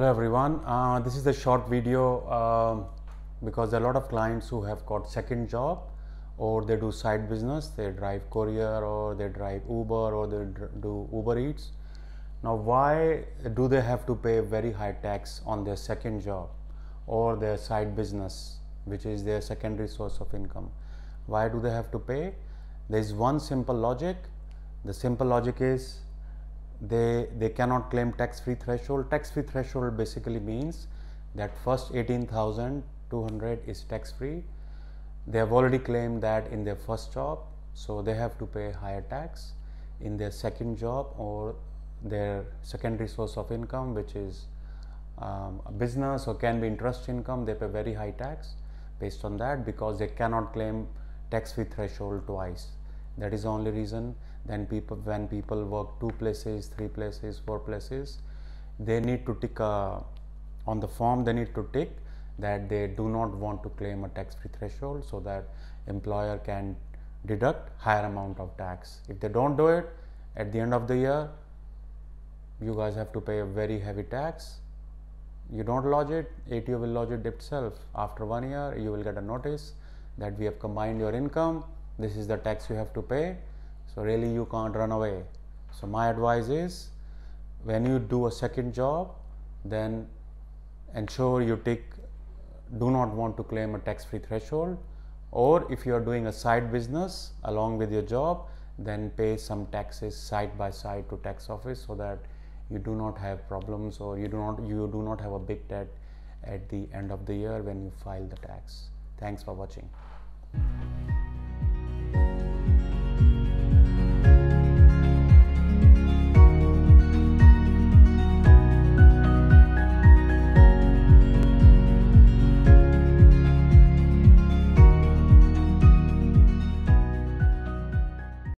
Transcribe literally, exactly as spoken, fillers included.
Hello everyone, uh, this is a short video um because there are a lot of clients who have got second job or they do side business, they drive courier or they drive Uber or they do Uber Eats. Now why do they have to pay very high tax on their second job or their side business, which is their secondary source of income? Why do they have to pay? There is one simple logic. The simple logic is they they cannot claim tax-free threshold. Tax-free threshold basically means that first eighteen thousand two hundred is tax-free. They have already claimed that in their first job, so they have to pay higher tax. In their second job or their secondary source of income, which is um, a business or can be interest income, they pay very high tax based on that because they cannot claim tax-free threshold twice. That is the only reason. Then people, when people work two places, three places, four places, they need to tick a, on the form they need to tick that they do not want to claim a tax-free threshold so that employer can deduct higher amount of tax. If they don't do it, at the end of the year, you guys have to pay a very heavy tax. You don't lodge it, A T O will lodge it itself. After one year, you will get a notice that we have combined your income. This is the tax you have to pay. So really you can't run away. So my advice is, when you do a second job, then ensure you tick do not want to claim a tax-free threshold, or if you are doing a side business along with your job, then pay some taxes side by side to tax office so that you do not have problems or you do not you do not have a big debt at the end of the year when you file the tax. Thanks for watching.